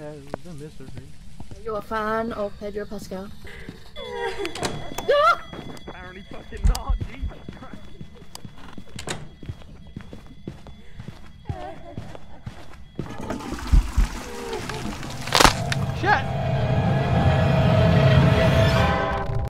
as a mystery. Are you a fan of Pedro Pascal? Apparently fucking not, Jesus Christ. Shit!